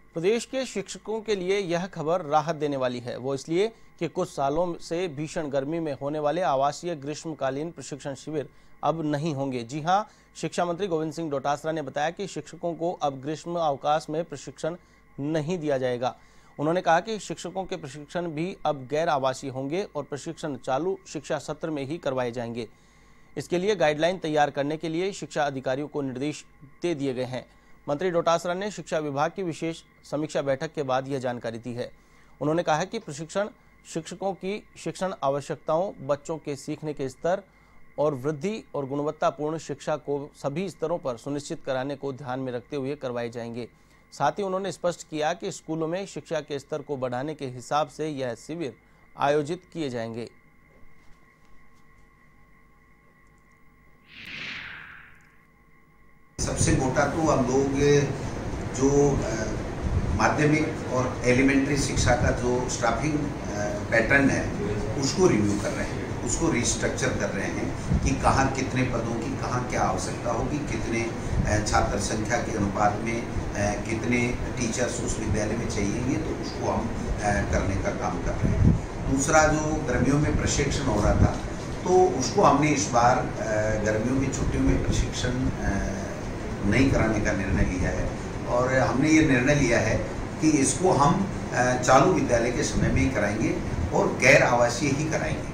प्रदेश के शिक्षकों के लिए यह खबर राहत देने वाली है। वो इसलिए कि कुछ सालों से भीषण गर्मी में होने वाले आवासीय ग्रीष्मकालीन प्रशिक्षण शिविर अब नहीं होंगे। जी हां, शिक्षा मंत्री गोविंद सिंह डोटासरा ने बताया कि शिक्षकों को अब ग्रीष्म अवकाश में प्रशिक्षण नहीं दिया जाएगा। उन्होंने कहा कि शिक्षकों के प्रशिक्षण भी अब गैर आवासीय होंगे और प्रशिक्षण चालू शिक्षा सत्र में ही करवाए जाएंगे। इसके लिए गाइडलाइन तैयार करने के लिए शिक्षा अधिकारियों को निर्देश दे दिए गए हैं। मंत्री डोटासरा ने शिक्षा विभाग की विशेष समीक्षा बैठक के बाद यह जानकारी दी है। उन्होंने कहा कि प्रशिक्षण शिक्षकों की शिक्षण आवश्यकताओं, बच्चों के सीखने के स्तर और वृद्धि और गुणवत्तापूर्ण शिक्षा को सभी स्तरों पर सुनिश्चित कराने को ध्यान में रखते हुए करवाए जाएंगे। साथ ही उन्होंने स्पष्ट किया कि स्कूलों में शिक्षा के स्तर को बढ़ाने के हिसाब से यह शिविर आयोजित किए जाएंगे। सबसे मोटा तो हम लोग जो माध्यमिक और एलिमेंट्री शिक्षा का जो स्टाफिंग पैटर्न है उसको रिव्यू कर रहे हैं, उसको रिस्ट्रक्चर कर रहे हैं कि कहाँ कितने पदों की कहाँ क्या आवश्यकता होगी, कितने छात्र संख्या के अनुपात में कितने टीचर्स उस विद्यालय में चाहिए, तो उसको हम करने का काम कर रहे हैं। दूसरा, जो गर्मियों में प्रशिक्षण हो रहा था तो उसको हमने इस बार गर्मियों की छुट्टियों में प्रशिक्षण नहीं कराने का निर्णय लिया है और हमने ये निर्णय लिया है कि इसको हम चालू विद्यालय के समय में ही कराएंगे और गैर आवासीय ही कराएंगे।